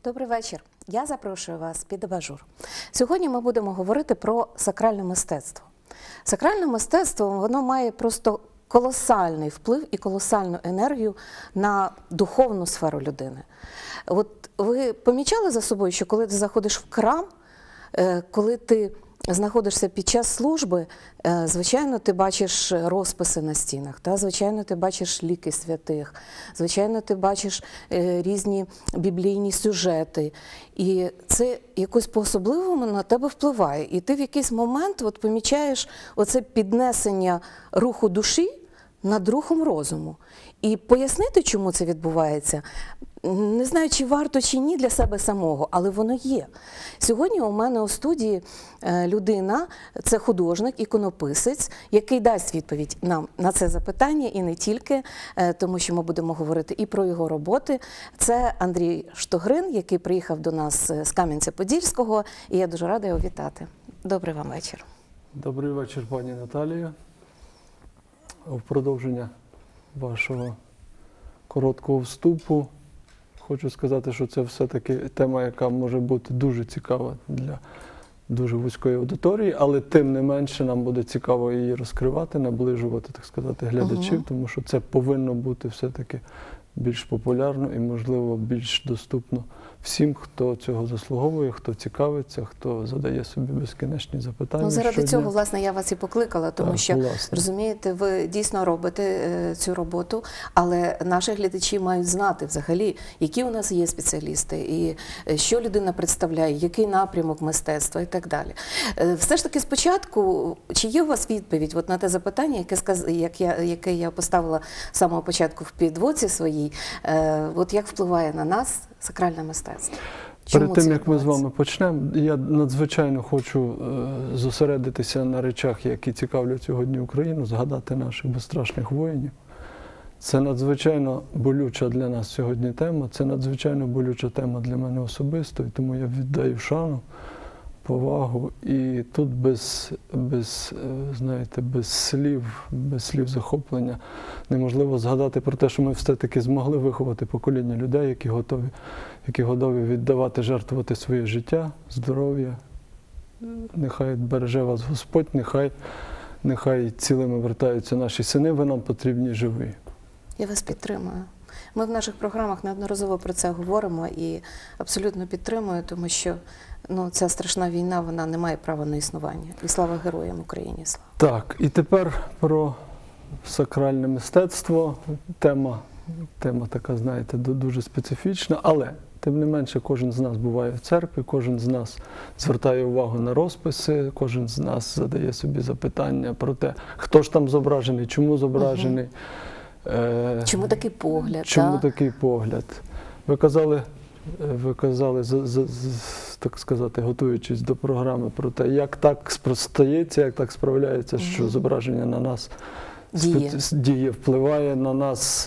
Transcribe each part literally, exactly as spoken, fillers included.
Добрий вечір. Я запрошую вас під абажур. Сьогодні ми будемо говорити про сакральне мистецтво. Сакральне мистецтво, воно має просто колосальний вплив і колосальну енергію на духовну сферу людини. От ви помічали за собою, що коли ти заходиш в храм, коли ти знаходишся під час служби, звичайно, ти бачиш розписи на стінах, та? Звичайно, ти бачиш ліки святих, звичайно, ти бачиш різні біблійні сюжети. І це якось по-особливому на тебе впливає. І ти в якийсь момент от помічаєш оце піднесення руху душі над рухом розуму. І пояснити, чому це відбувається, не знаю, чи варто, чи ні для себе самого, але воно є. Сьогодні у мене у студії людина, це художник, іконописець, який дасть відповідь нам на це запитання, і не тільки, тому що ми будемо говорити і про його роботи. Це Андрій Штогрин, який приїхав до нас з Кам'янця-Подільського, і я дуже рада його вітати. Добрий вам вечір. Добрий вечір, пані Наталія. В продовження вашого короткого вступу хочу сказати, що це все-таки тема, яка може бути дуже цікава для дуже вузької аудиторії, але тим не менше нам буде цікаво її розкривати, наближувати, так сказати, глядачів, угу. Тому що це повинно бути все-таки більш популярно і, можливо, більш доступно всім, хто цього заслуговує, хто цікавиться, хто задає собі безкінечні запитання. Ну, заради щодня. цього, власне, я вас і покликала, тому так, що, власне. розумієте, ви дійсно робите е, цю роботу, але наші глядачі мають знати взагалі, які у нас є спеціалісти, і що людина представляє, який напрямок мистецтва і так далі. Е, все ж таки, спочатку, чи є у вас відповідь от на те запитання, яке, сказ... як я, яке я поставила з самого початку в підводці своїй, е, от як впливає на нас сакральне мистецтво? Чому Перед тим, як ми з вами почнемо, я надзвичайно хочу е, зосередитися на речах, які цікавлять сьогодні Україну, згадати наших безстрашних воїнів. Це надзвичайно болюча для нас сьогодні тема, це надзвичайно болюча тема для мене особисто, і тому я віддаю шану, повагу. І тут без, без, знаєте, без слів, без слів захоплення неможливо згадати про те, що ми все-таки змогли виховати покоління людей, які готові, які готові віддавати, жертвувати своє життя, здоров'я. Нехай береже вас Господь, нехай, нехай цілими вертаються наші сини, ви нам потрібні живі. Я вас підтримую. Ми в наших програмах неодноразово про це говоримо і абсолютно підтримую, тому що ну, ця страшна війна, вона не має права на існування. І слава героям Україні, слава. Так, і тепер про сакральне мистецтво. Тема, тема така, знаєте, дуже специфічна, але тим не менше кожен з нас буває в церкві, кожен з нас звертає увагу на розписи, кожен з нас задає собі запитання про те, хто ж там зображений, чому зображений. Угу. Е, чому такий погляд? Чому та? такий погляд? Ви казали, ви казали, з, з, з, так сказати, готуючись до програми, про те, як так стається, як так справляється, угу. що зображення на нас діє. діє, впливає на нас,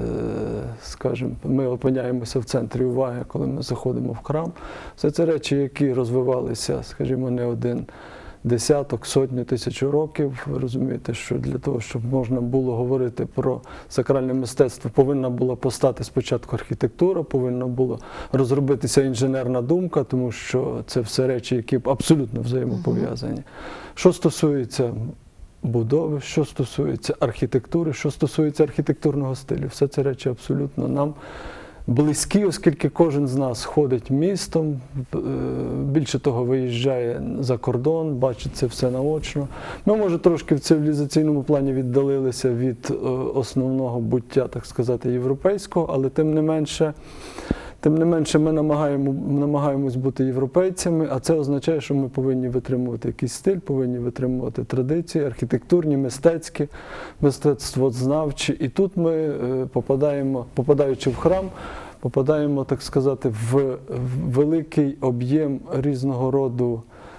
скажімо, ми опиняємося в центрі уваги, коли ми заходимо в храм. Все це речі, які розвивалися, скажімо, не один десяток, сотню, тисячу років. Ви розумієте, що для того, щоб можна було говорити про сакральне мистецтво, повинна була постати спочатку архітектура, повинна була розробитися інженерна думка, тому що це все речі, які абсолютно взаємопов'язані. Угу. Що стосується будови, що стосується архітектури, що стосується архітектурного стилю, все це речі абсолютно нам близькі, оскільки кожен з нас ходить містом, більше того, виїжджає за кордон, бачить це все наочно. Ми, може, трошки в цивілізаційному плані віддалилися від основного буття, так сказати, європейського, але тим не менше, тим не менше ми намагаємо, намагаємось бути європейцями, а це означає, що ми повинні витримувати якийсь стиль, повинні витримувати традиції, архітектурні, мистецькі, мистецтвознавчі. І тут ми попадаємо, попадаючи в храм, попадаємо, так сказати, в великий об'єм різного роду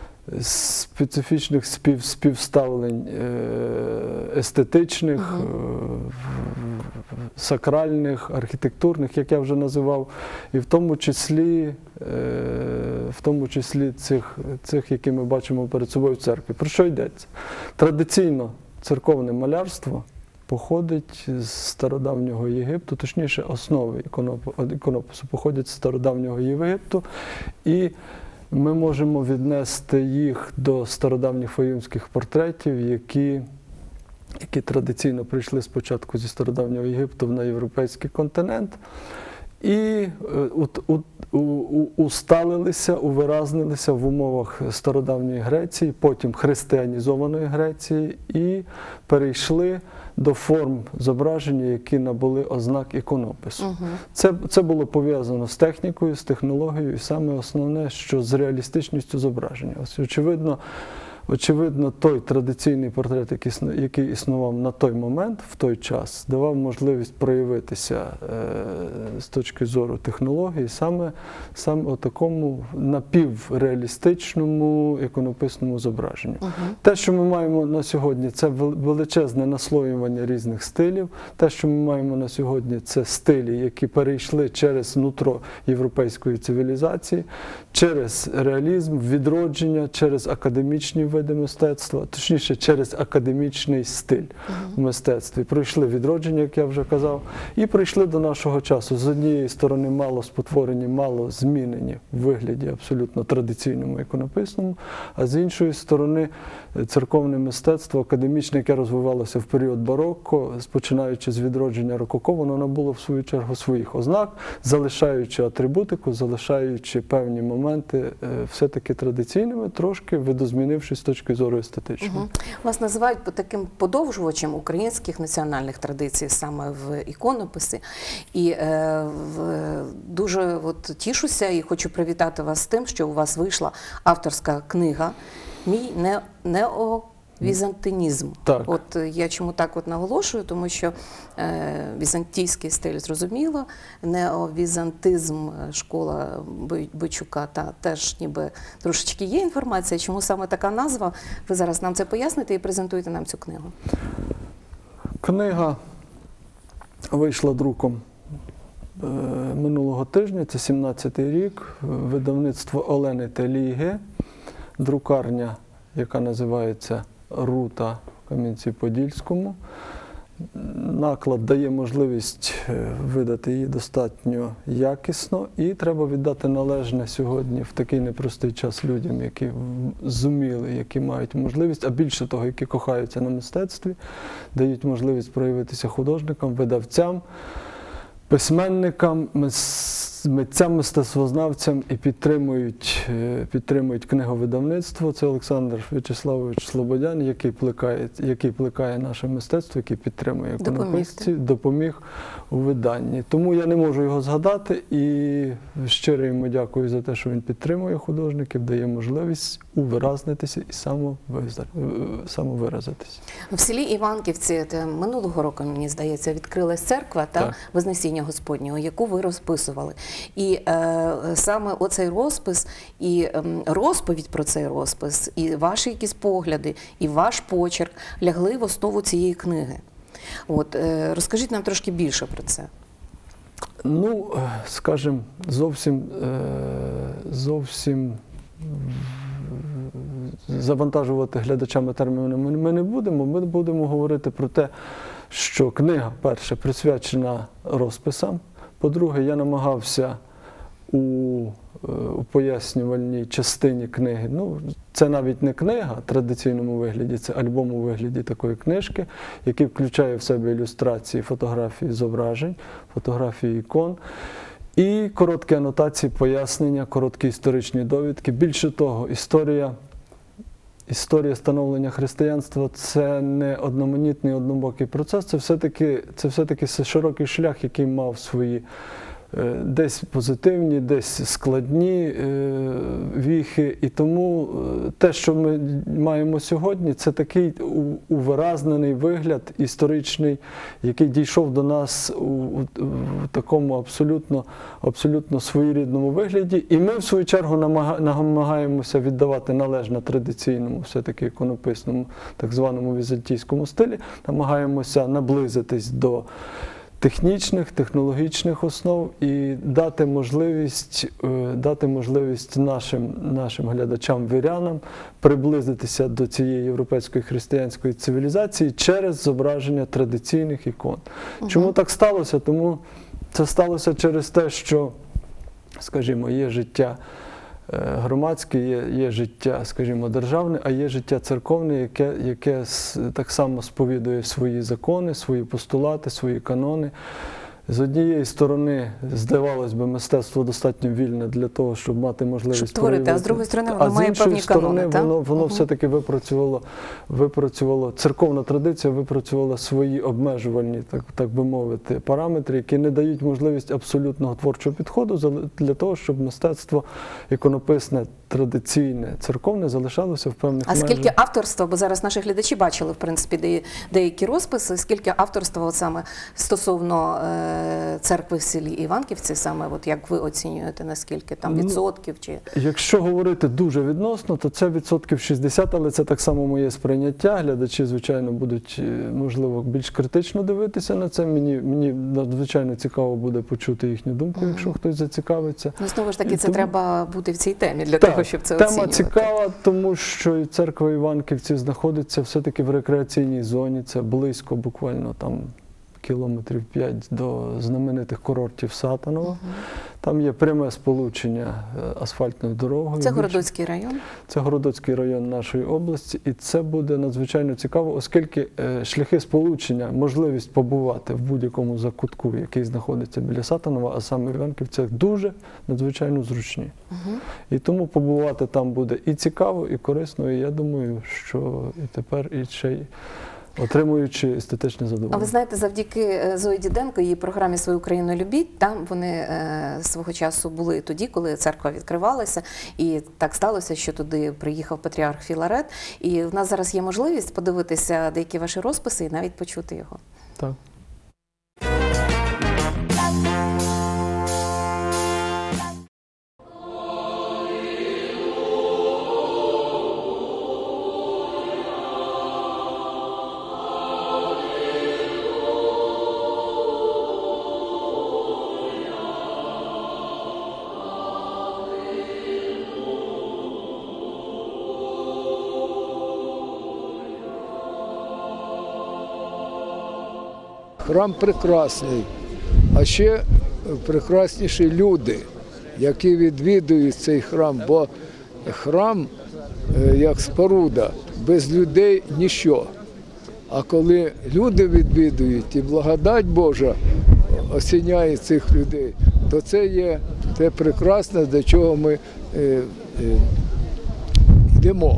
специфічних спів, співставлень естетичних, угу. сакральних, архітектурних, як я вже називав, і в тому числі, в тому числі цих, цих, які ми бачимо перед собою в церкві. Про що йдеться? Традиційно церковне малярство походить з стародавнього Єгипту, точніше, основи іконопису походять з стародавнього Єгипту, і ми можемо віднести їх до стародавніх фаюмських портретів, які, які традиційно прийшли спочатку зі стародавнього Єгипту на європейський континент і усталилися, увиразнилися в умовах стародавньої Греції, потім християнізованої Греції, і перейшли до форм зображення, які набули ознак іконопису. Угу. Це, це було пов'язано з технікою, з технологією, і саме основне, що з реалістичністю зображення. Ось, очевидно, Очевидно, той традиційний портрет, який існував на той момент, в той час, давав можливість проявитися е, з точки зору технології саме, саме у такому напівреалістичному іконописному зображенні. Угу. Те, що ми маємо на сьогодні, це величезне наслоювання різних стилів. Те, що ми маємо на сьогодні, це стилі, які перейшли через нутро європейської цивілізації, через реалізм, відродження, через академічні види мистецтва, точніше, через академічний стиль uh-huh. в мистецтві. Пройшли відродження, як я вже казав, і прийшли до нашого часу. З однієї сторони, мало спотворені, мало змінені в вигляді абсолютно традиційному іконописному, а з іншої сторони, церковне мистецтво, академічне, яке розвивалося в період барокко, починаючи з відродження рококо, воно набуло в свою чергу своїх ознак, залишаючи атрибутику, залишаючи певні моменти все-таки традиційними, трошки видозмінившись з точки зору естетичної. Угу. Вас називають таким подовжувачем українських національних традицій саме в іконописі. І е, в, дуже от, тішуся і хочу привітати вас з тим, що у вас вийшла авторська книга «Мій не, неовізантинізм». Так. От я чому так от наголошую, тому що е, візантійський стиль зрозуміло, неовізантизм, школа Бойчука, та теж ніби трошечки є інформація. Чому саме така назва? Ви зараз нам це поясните і презентуєте нам цю книгу. Книга вийшла друком е, минулого тижня, це сімнадцятий рік, видавництво Олени Теліги, друкарня, яка називається «Рута» в Кам'янці-Подільському. Наклад дає можливість видати її достатньо якісно, і треба віддати належне сьогодні в такий непростий час людям, які зуміли, які мають можливість, а більше того, які кохаються на мистецтві, дають можливість проявитися художникам, видавцям, письменникам, митцям, мистецтвознавцям і підтримують, підтримують книговидавництво. Це Олександр В'ячеславович Слободян, який плекає, який плекає наше мистецтво, який підтримує іконописців, допоміг у виданні. Тому я не можу його згадати і щиро йому дякую за те, що він підтримує художників, дає можливість увиразнитися і самовиразитися. В селі Іванківці минулого року, мені здається, відкрилась церква та Вознесіння Господнього, яку ви розписували. І е, саме оцей розпис, і е, розповідь про цей розпис, і ваші якісь погляди, і ваш почерк лягли в основу цієї книги. От, е, розкажіть нам трошки більше про це. Ну, скажімо, зовсім, е, зовсім завантажувати глядачами термінами ми не будемо. Ми будемо говорити про те, що книга, перше, присвячена розписам. По-друге, я намагався у, у пояснювальній частині книги, ну, це навіть не книга в традиційному вигляді, це альбом у вигляді такої книжки, який включає в себе ілюстрації, фотографії зображень, фотографії ікон, і короткі анотації, пояснення, короткі історичні довідки. Більше того, історія Історія становлення християнства – це не одноманітний, однобокий процес, це все-таки це все-таки широкий шлях, який мав свої е, десь позитивні, десь складні е, віхи. І тому е, те, що ми маємо сьогодні, це такий увиразнений вигляд історичний, який дійшов до нас у, у, у такому абсолютно, абсолютно своєрідному вигляді. І ми, в свою чергу, намагаємося віддавати належне традиційному, все-таки іконописному, так званому візантійському стилі, намагаємося наблизитись до технічних, технологічних основ і дати можливість, е, дати можливість нашим, нашим глядачам, вірянам приблизитися до цієї європейської християнської цивілізації через зображення традиційних ікон. Угу. Чому так сталося? Тому це сталося через те, що, скажімо, є життя громадське, є, є життя, скажімо, державне, а є життя церковне, яке, яке так само сповідує свої закони, свої постулати, свої канони. З однієї сторони, здавалось би, мистецтво достатньо вільне для того, щоб мати можливість щоб творити, проявити. а з другої сторони воно має певні канони, так? А з іншої сторони, воно, воно угу. все-таки випрацювало, випрацювало, церковна традиція випрацювала свої обмежувальні, так, так би мовити, параметри, які не дають можливість абсолютного творчого підходу для того, щоб мистецтво іконописне, традиційне, церковне залишалося в певних межах. А скільки авторства, бо зараз наші глядачі бачили, в принципі, деякі розписи, скільки авторства от саме стосовно е, церкви в селі Іванківці, саме от як ви оцінюєте, наскільки там відсотків? Чи... Якщо говорити дуже відносно, то це відсотків шістдесят, але це так само моє сприйняття. Глядачі, звичайно, будуть, можливо, більш критично дивитися на це. Мені, мені надзвичайно цікаво буде почути їхню думку, mm-hmm. якщо хтось зацікавиться. Ну, знову ж таки, І це тому... треба бути в цій темі для так, того, щоб це тема оцінювати. Тема цікава, тому що церква Іванківці знаходиться все-таки в рекреаційній зоні, це близько буквально там кілометрів п'ять до знаменитих курортів Сатанова. Угу. Там є пряме сполучення асфальтною дорогою. Це Городоцький район? Це Городоцький район нашої області. І це буде надзвичайно цікаво, оскільки шляхи сполучення, можливість побувати в будь-якому закутку, який знаходиться біля Сатанова, а саме в Іванківцях, дуже надзвичайно зручні. Угу. І тому побувати там буде і цікаво, і корисно. І я думаю, що і тепер, і ще й отримуючи естетичне задоволення. А ви знаєте, завдяки Зої Діденко, її програмі «Свою Україну любіть», там вони е, свого часу були тоді, коли церква відкривалася, і так сталося, що туди приїхав патріарх Філарет, і в нас зараз є можливість подивитися деякі ваші розписи і навіть почути його. Так. Храм прекрасний, а ще прекрасніші люди, які відвідують цей храм, бо храм, як споруда, без людей – ніщо. А коли люди відвідують і благодать Божа осіняє цих людей, то це є те прекрасне, до чого ми е, е, йдемо.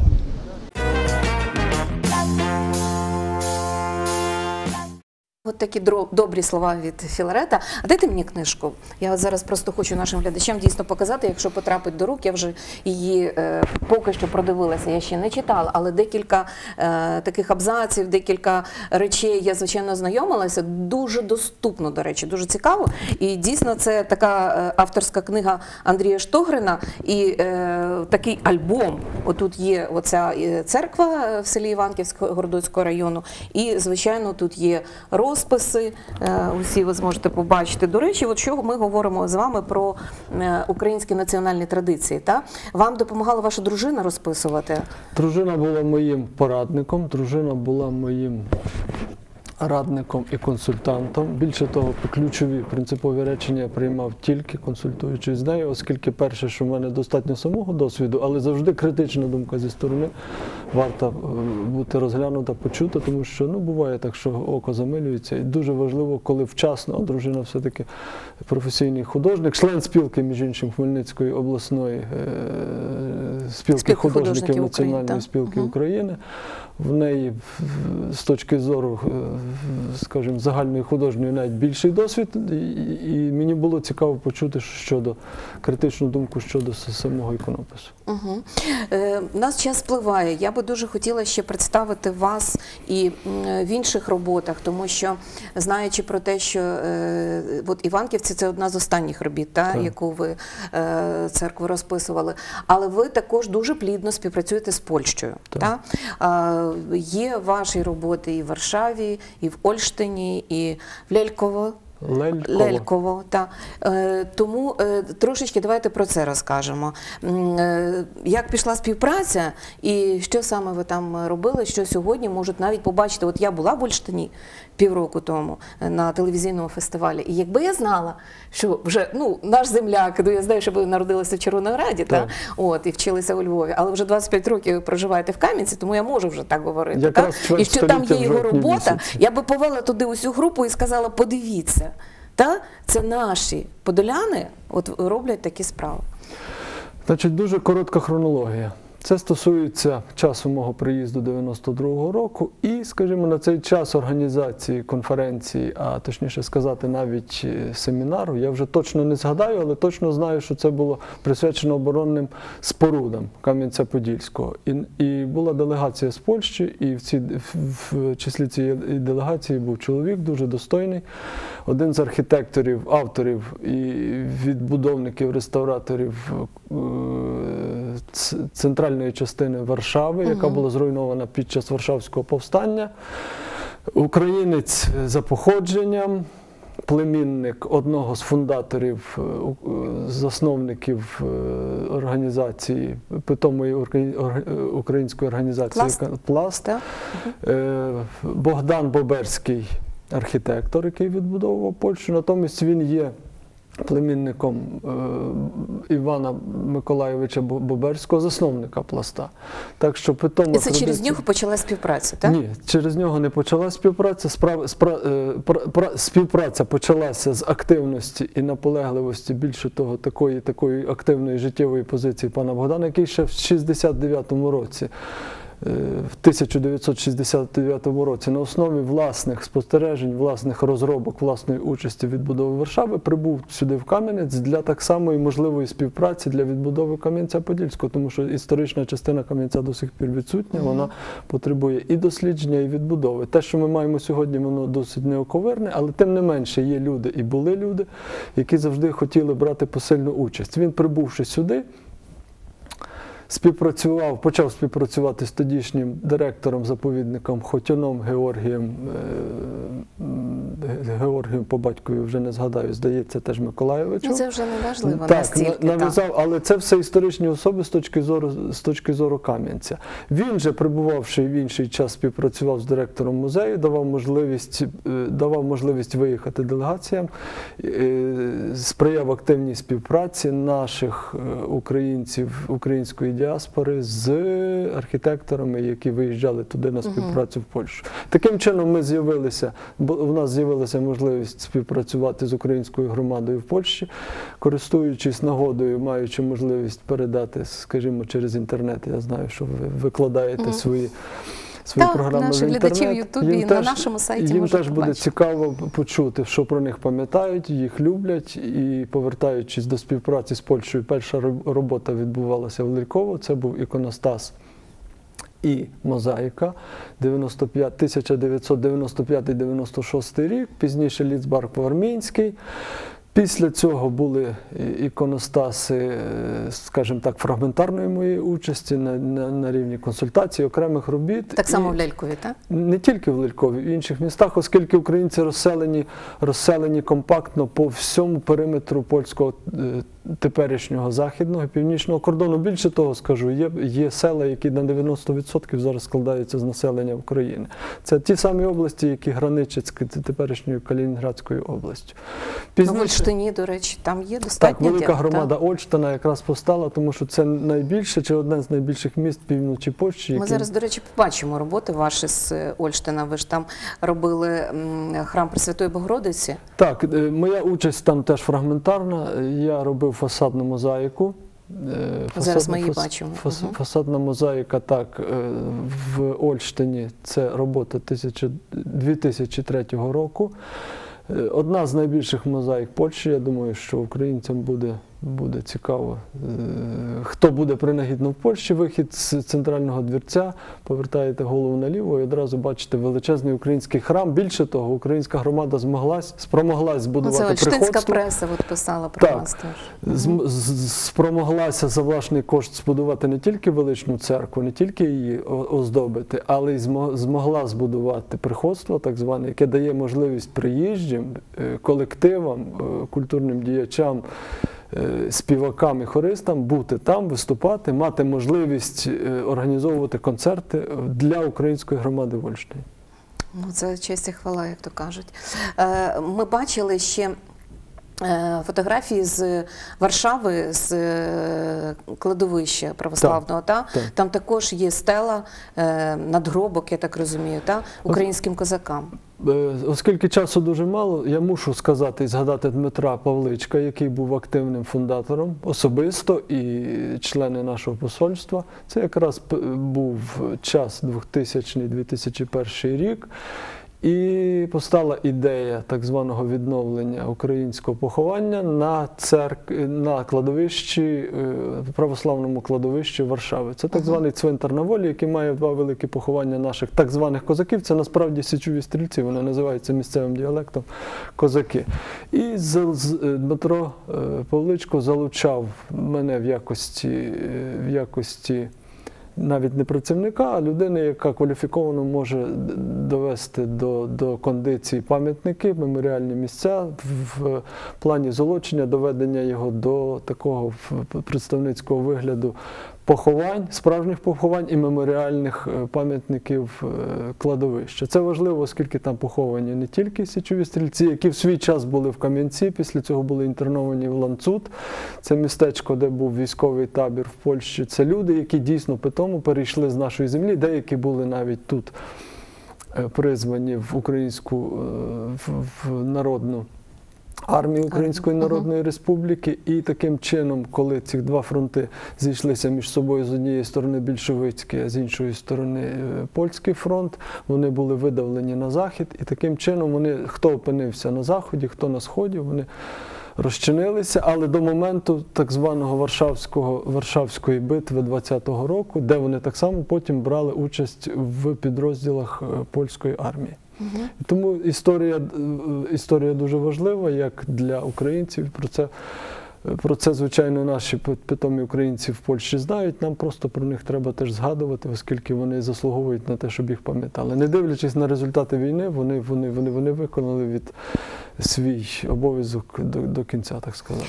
От такі добрі слова від Філарета. А дайте мені книжку. Я зараз просто хочу нашим глядачам дійсно показати, якщо потрапить до рук. Я вже її е, поки що продивилася, я ще не читала, але декілька е, таких абзаців, декілька речей я, звичайно, знайомилася. Дуже доступно, до речі, дуже цікаво. І дійсно це така е, авторська книга Андрія Штогрина і е, такий альбом. Отут є оця церква в селі Іванківського Городоцького району і, звичайно, тут є роз розписи, усі ви зможете побачити. До речі, от що ми говоримо з вами про українські національні традиції. Та? Вам допомагала ваша дружина розписувати? Дружина була моїм порадником, дружина була моїм радником і консультантом. Більше того, ключові принципові речення я приймав тільки консультуючись з нею, оскільки перше, що в мене достатньо самого досвіду, але завжди критична думка зі сторони варта бути розглянута, почута, тому що ну, буває так, що око замилюється. І дуже важливо, коли вчасно, а дружина все-таки професійний художник, член спілки, між іншим, Хмельницької обласної спілки, спілки художників Національної України, спілки угу. України. В неї з точки зору, скажімо, загальної художньої навіть більший досвід, і мені було цікаво почути щодо критичну думку щодо самого іконопису. Угу. Е, у нас час спливає. Я би дуже хотіла ще представити вас і в інших роботах, тому що, знаючи про те, що е, от Іванківці – це одна з останніх робіт, та, яку ви е, церкву розписували, але ви також дуже плідно співпрацюєте з Польщею. Та? Та? Є ваші роботи і в Варшаві, і в Ольштині, і в Лельково. Лельково. Лельково, так. Е, тому е, трошечки давайте про це розкажемо. М, е, Як пішла співпраця і що саме ви там робили, що сьогодні можуть навіть побачити. От я була в Ольштині півроку тому е, на телевізійному фестивалі, і якби я знала, що вже ну, наш земляк, ну, я знаю, що ви народилися в Червонограді, та? Так. От, і вчилися у Львові, але вже двадцять п'ять років ви проживаєте в Кам'янці, тому я можу вже так говорити. Якраз Так? чверть І що там є століття в його жовтні робота, місяці. я би повела туди усю групу і сказала, подивіться. Та це наші подоляни от роблять такі справи. Значить, дуже коротка хронологія. Це стосується часу мого приїзду дев'яносто другого року і, скажімо, на цей час організації конференції, а точніше сказати, навіть семінару, я вже точно не згадаю, але точно знаю, що це було присвячено оборонним спорудам Кам'янця-Подільського. І, і була делегація з Польщі, і в, ці, в, в числі цієї делегації був чоловік дуже достойний, один з архітекторів, авторів і відбудовників, реставраторів центральної частини Варшави, яка була зруйнована під час Варшавського повстання. Українець за походженням, племінник одного з фундаторів, засновників організації, питомої української організації Пласт. «Пласт». Богдан Боберський, архітектор, який відбудовував Польщу. Натомість він є племінником е, Івана Миколайовича Боберського, засновника «Пласта». Так що питома І це через традиція... нього почалась співпраця, так? Ні, через нього не почалась співпраця. Справ... Спра... е, пра... Пра... Співпраця почалася з активності і наполегливості, більше того, такої, такої активної життєвої позиції пана Богдана, який ще в шістдесят дев'ятому році в тисяча дев'ятсот шістдесят дев'ятому році на основі власних спостережень, власних розробок, власної участі в відбудові Варшави прибув сюди в Кам'янець для так самої можливої співпраці для відбудови Кам'янця-Подільського, тому що історична частина Кам'янця до сих пір відсутня, вона потребує і дослідження, і відбудови. Те, що ми маємо сьогодні, воно досить неоковирне, але тим не менше є люди і були люди, які завжди хотіли брати посильну участь. Він, прибувши сюди, співпрацював, почав співпрацювати з тодішнім директором-заповідником Хотюном Георгієм, Георгієм по батькові вже не згадаю, здається, теж Миколайовичем. Ну, це вже не важливо так, настільки. нав'язав, але це все історичні особи з точки зору, з точки зору Кам'янця. Він же, перебувавши в інший час, співпрацював з директором музею, давав можливість, давав можливість виїхати делегаціям, сприяв активній співпраці наших українців, української діаспори з архітекторами, які виїжджали туди на співпрацю в Польщу. Таким чином ми з'явилися, у нас з'явилася можливість співпрацювати з українською громадою в Польщі, користуючись нагодою, маючи можливість передати, скажімо, через інтернет, я знаю, що ви викладаєте mm-hmm. свої свої так, програми наші в інтернет. глядачі в Ютубі і на нашому сайті їм можуть теж буде побачити. цікаво почути, що про них пам'ятають, їх люблять. І повертаючись до співпраці з Польщею, перша робота відбувалася в Лельково. Це був іконостас і мозаїка тисяча дев'ятсот дев'яносто п'ятий — дев'яносто шостий рік, пізніше Ліцбарк Вармінський. Після цього були іконостаси, скажімо так, фрагментарної моєї участі на, на, на рівні консультацій, окремих робіт. Так само і в Лелькові, так? Не тільки в Лелькові, в інших містах, оскільки українці розселені, розселені компактно по всьому периметру польського теперішнього західного і північного кордону. Більше того скажу, є, є села, які на дев'яносто відсотків зараз складаються з населення України. Це ті самі області, які граничать з теперішньою Калінінградською областю. Пізніше... В Ольштині, до речі, там є достатньо. Так, велика діл, громада так? Ольштина якраз постала, тому що це найбільше чи одне з найбільших міст півночі Польщі. Ми які... зараз, до речі, побачимо роботи ваші з Ольштина. Ви ж там робили храм Пресвятої Богородиці. Так, моя участь там теж фрагментарна. Я робив фасадну мозаїку. Фасад, Зараз ми її фас, бачимо. Фас, угу. Фасадна мозаїка, так, в Ольштині. Це робота дві тисячі третього року. Одна з найбільших мозаїк Польщі. Я думаю, що українцям буде буде цікаво, хто буде принагідно в Польщі, вихід з центрального двірця, повертаєте голову наліво і одразу бачите величезний український храм. Більше того, українська громада змоглась, спромоглась збудувати Оце приходство. Штинська преса от писала про Так. вас теж. Зм- з- Спромоглася за власний кошт збудувати не тільки величну церкву, не тільки її о- оздобити, але й змо- змогла збудувати приходство, так зване, яке дає можливість приїжджим, е, колективам, е, культурним діячам, е, співакам і хористам бути там, виступати, мати можливість е, організовувати концерти для української громади Вольштейн. Ну, це честь і хвала, як то кажуть. Е, Ми бачили ще е, фотографії з Варшави, з е, кладовища православного. Та? так. Там також є стела, е, надгробок, я так розумію, та? українським козакам. Е, Оскільки часу дуже мало, я мушу сказати і згадати Дмитра Павличка, який був активним фундатором особисто і члени нашого посольства. Це якраз п- був час двохтисячний - дві тисячі перший рік. І постала ідея так званого відновлення українського поховання на церк... на кладовищі, е, православному кладовищі Варшави. Це так званий цвинтар на Волі, який має два великі поховання наших так званих козаків. Це насправді січові стрільці, вони називаються місцевим діалектом козаки. І з... з... Дмитро е, Павличко залучав мене в якості, е, в якості навіть не працівника, а людини, яка кваліфіковано може довести до, до кондиції пам'ятники, меморіальні місця в, в плані золочення, доведення його до такого представницького вигляду поховань, справжніх поховань і меморіальних пам'ятників кладовища. Це важливо, оскільки там поховані не тільки січові стрільці, які в свій час були в Кам'янці, після цього були інтерновані в Ланцут. Це містечко, де був військовий табір в Польщі. Це люди, які дійсно питому перейшли з нашої землі. Деякі були навіть тут призвані в українську в, в народну армію Української Народної Республіки, і таким чином, коли ці два фронти зійшлися між собою, з однієї сторони більшовицький, а з іншої сторони польський фронт, вони були видавлені на захід, і таким чином вони, хто опинився на заході, хто на сході, вони розчинилися, але до моменту так званого Варшавського, Варшавської битви двадцятого року, де вони так само потім брали участь в підрозділах польської армії. Угу. Тому історія, історія дуже важлива, як для українців. Про це, про це, звичайно, наші питомі українці в Польщі знають. Нам просто про них треба теж згадувати, оскільки вони заслуговують на те, щоб їх пам'ятали. Не дивлячись на результати війни, вони, вони, вони, вони виконали від свій обов'язок до, до кінця, так сказати.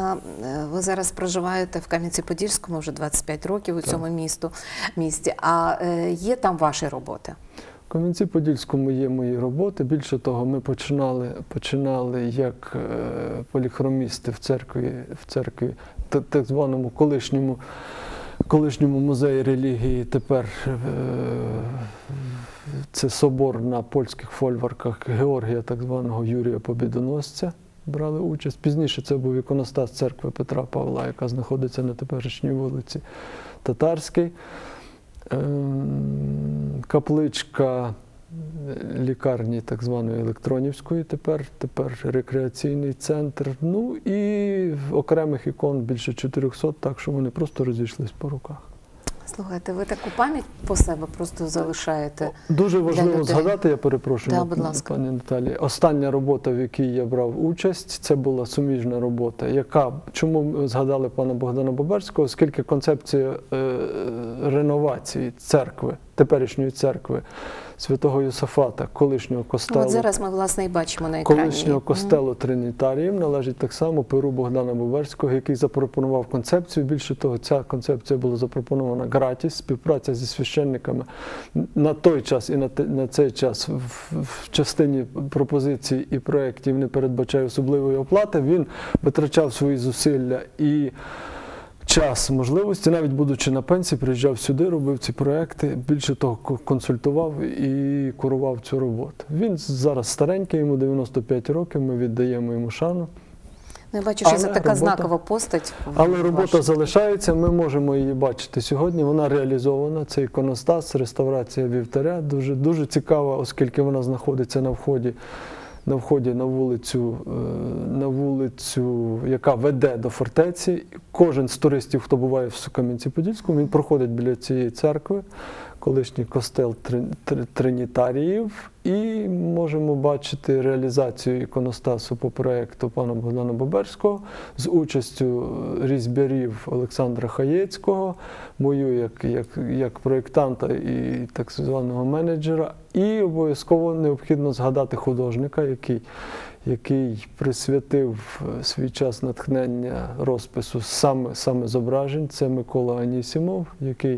Ви зараз проживаєте в Кам'янці-Подільському вже двадцять п'ять років у цьому місту, місті. А є там ваші роботи? В Кам'янці-Подільському є мої роботи. Більше того, ми починали, починали як е, поліхромісти в церкві, в церкві так, так званому колишньому, колишньому музеї релігії. Тепер е, це собор на польських фольварках Георгія, так званого Юрія Побєдоносця. Брали участь. Пізніше це був іконостас церкви Петра Павла, яка знаходиться на теперішній вулиці Татарській. Капличка лікарні так званої Електронівської, тепер, тепер рекреаційний центр. Ну і окремих ікон більше чотирьохсот, так що вони просто розійшлись по руках. Слухайте, ви таку пам'ять по себе просто залишаєте. Дуже важливо згадати, я перепрошую, да, будь ласка. пані Наталі. Остання робота, в якій я брав участь, це була суміжна робота, яка, чому ми згадали пана Богдана Боберського, оскільки концепція е, реновації церкви, теперішньої церкви Святого Йосафата, колишнього костелу. От зараз ми, власне, і бачимо на екрані. Колишнього костелу Тринітаріїв належить так само перу Богдана Боберського, який запропонував концепцію. Більше того, ця концепція була запропонована гратіс, співпраця зі священниками на той час і на, те, на цей час в, в частині пропозицій і проєктів не передбачає особливої оплати. Він витрачав свої зусилля і час, можливості, навіть будучи на пенсії, приїжджав сюди, робив ці проекти, більше того, консультував і курував цю роботу. Він зараз старенький, йому дев'яносто п'ять років, ми віддаємо йому шану. Ну, я бачу, що це така робота, знакова постать. Але робота ваша. залишається, ми можемо її бачити сьогодні, вона реалізована, це іконостас, реставрація вівтаря, дуже, дуже цікава, оскільки вона знаходиться на вході на вході на вулицю, е, на вулицю, яка веде до фортеці. Кожен з туристів, хто буває в Кам'янці-Подільському, він проходить біля цієї церкви, колишній костел Три- Три- Тринітаріїв, і можемо бачити реалізацію іконостасу по проєкту пана Богдана Боберського з участю різьбярів Олександра Хаєцького, мою як, як, як проєктанта і так званого менеджера. І обов'язково необхідно згадати художника, який, який присвятив свій час натхнення розпису саме, саме зображень. Це Микола Анісімов, який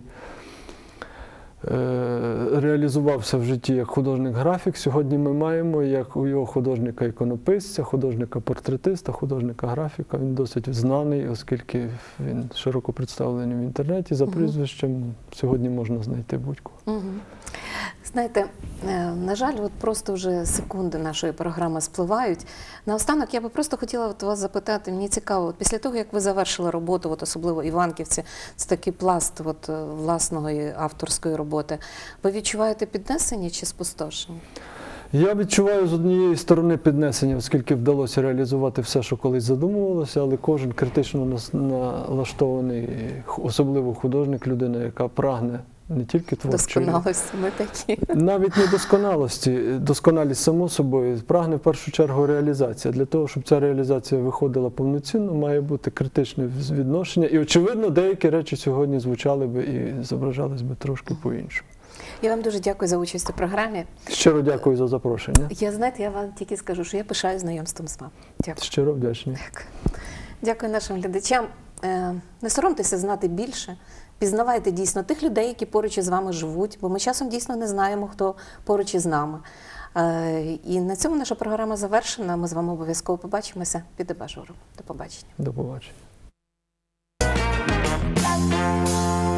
реалізувався в житті як художник-графік. Сьогодні ми маємо як у його художника-іконописця, художника-портретиста, художника-графіка. Він досить знаний, оскільки він широко представлений в інтернеті. За прізвищем сьогодні можна знайти будь-кого. Угу. Знаєте, на жаль, от просто вже секунди нашої програми спливають. Наостанок я би просто хотіла от вас запитати, мені цікаво, от після того, як ви завершили роботу, от особливо Іванківці, це такий пласт от власної авторської роботи, ви відчуваєте піднесення чи спустошення? Я відчуваю з однієї сторони піднесення, оскільки вдалося реалізувати все, що колись задумувалося, але кожен критично налаштований, особливо художник, людина, яка прагне не тільки творчої. Досконалості ми такі. Навіть не досконалості, досконалість само собою, прагне в першу чергу реалізація. Для того, щоб ця реалізація виходила повноцінно, має бути критичне відношення. І, очевидно, деякі речі сьогодні звучали би і зображались би трошки по-іншому. Я вам дуже дякую за участь у програмі. Щиро дякую за запрошення. Я, знаєте, я вам тільки скажу, що я пишаю знайомством з вами. Дякую. Щиро вдячний. Дякую. Дякую нашим глядачам. Не соромтеся знати більше. Пізнавайте дійсно тих людей, які поруч із вами живуть, бо ми часом дійсно не знаємо, хто поруч із нами. І на цьому наша програма завершена. Ми з вами обов'язково побачимося під абажуром. До побачення. До побачення.